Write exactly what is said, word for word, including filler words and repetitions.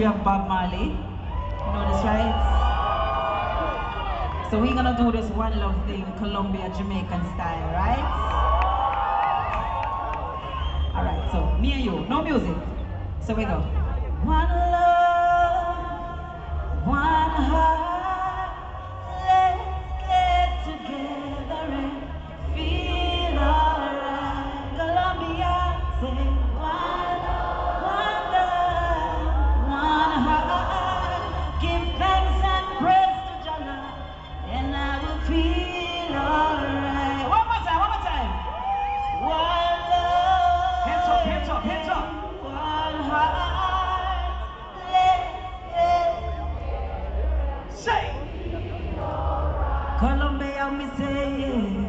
history of Bob Marley. You know this, right? So we're gonna do this one love thing, Colombia, Jamaican style, right? Alright, so me and you, no music. So we go. One love, one heart, let's get together and feel alright. Colombia, say one, one love, one heart. Give thanks and praise to Jah, and I will feel alright. One more time, one more time. One love, hands up, hands up, hands up. One heart, let's get. Say, Colombia, me say.